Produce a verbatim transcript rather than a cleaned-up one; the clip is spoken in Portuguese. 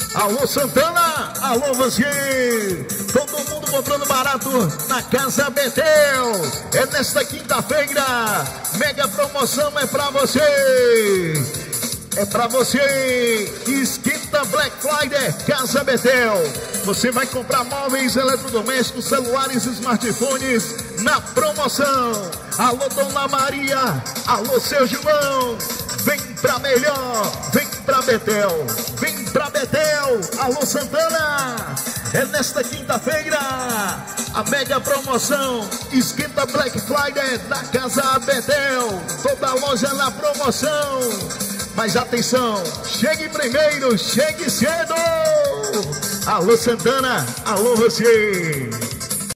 Alô Santana, alô você. Todo mundo comprando barato na Casa Betel. É nesta quinta-feira, mega promoção é pra você. É pra você. Esquenta Black Friday, Casa Betel. Você vai comprar móveis, eletrodomésticos, celulares, smartphones na promoção. Alô Dona Maria, alô seu João. Vem pra melhor, vem pra Betel, vem pra Betel. Alô Santana, é nesta quinta-feira a mega promoção Esquenta Black Friday da Casa Betel. Toda loja na promoção. Mas atenção, chegue primeiro, chegue cedo. Alô Santana, alô você.